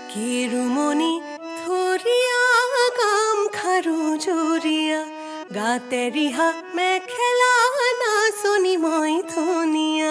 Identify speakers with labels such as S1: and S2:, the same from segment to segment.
S1: কিৰুমনি থুৰিয়া কাম খাৰু জুৰিয়া গাতে ৰিহা মেখেলা নাচনি মই ধুনীয়া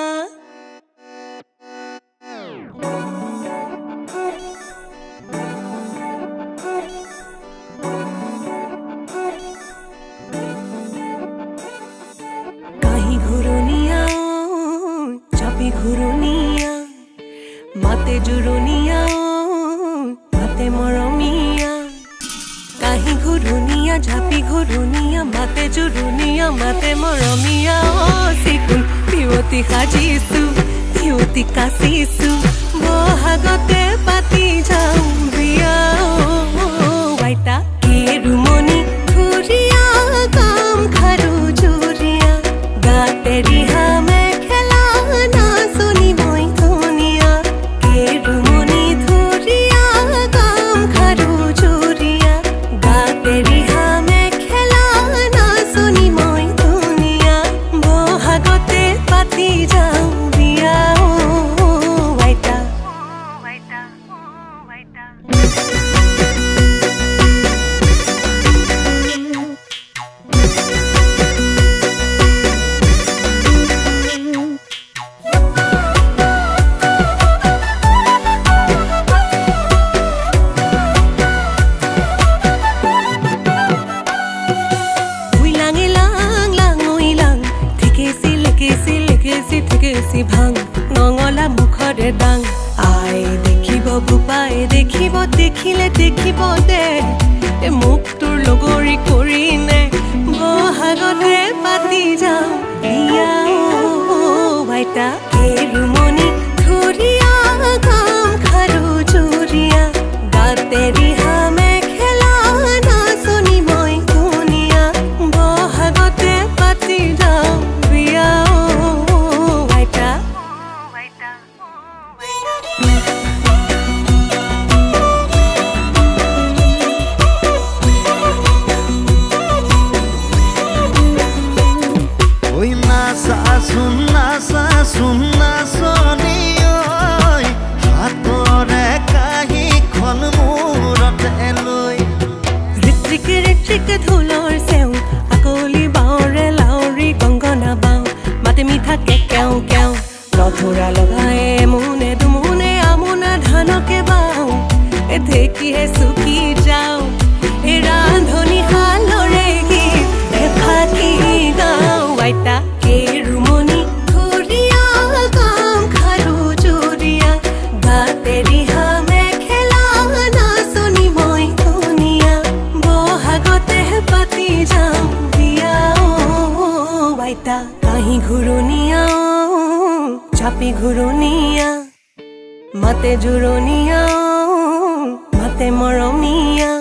S1: কাহি ঘুৰণীয়া চাপি ঘুৰণীয়া মাতে জুৰণীয়া মাতে মৰমীয়া কাহি ঘুৰণীয়া ঝাপি ঘুৰণীয়া মাতে জুৰণীয়া মাতে মৰমীয়া চিকুণ পিয়তি সাজিছো পিয়তি কাচিছো বহাগতে পাতি যাওঁ বিয়া আইতা কিৰুমনি থুৰিয়া কাম খাৰু জুৰিয়া গাতে ৰিহা মেখেলা নাচনি মই ধুনীয়া কিৰুমনি থুৰিয়া কাম খাৰু জুৰিয়া গাতে ৰিহা মেখেলা নাচনি মই ধুনীয়া বহাগতে পাতি যাওঁ বিয়া আইতা থেকেছি ভাং নঙলা মুখৰে ডাং আই দেখিব ভূপাই দেখিব দেখিলে দেখিব দে মুখ তোৰ লগৰী কৰি নে বহাগতে পাতি যাওঁ বিয়া আইতা কিৰুমনি থুৰিয়া কাম খাৰু জুৰিয়া গাতে ৰিহা মেখেলা নাচনি মই ধুনীয়া বহাগতে পাতি যাওঁ বিয়া
S2: सुन्ना सोनी हातरे काहीখন মূৰতে লৈ
S1: ঋত্বিক ঋত্বিক ঢোলৰ চেও আকলি বাওৰে লাউৰি গংগনা বাও মাতে মিঠা কেও কেও নথুৰা লগাই মুনে দুমুনে আমুনা ধানকে বাও এ ঢেকিহে চুকি যাও এ ৰান্ধনি হালৰে গীত ফাকি গাও আইতা কিৰুমনি থুৰিয়া কাম খাৰু জুৰিয়া গাতে ৰিহা মেখেলা নাচনি মই ধুনীয়া বহাগতে পাতি যাওঁ বিয়া আইতা কাহি ঘুৰণীয়া চাপি ঘুৰণীয়া মাতে জুৰণীয়া মাতে মৰমীয়া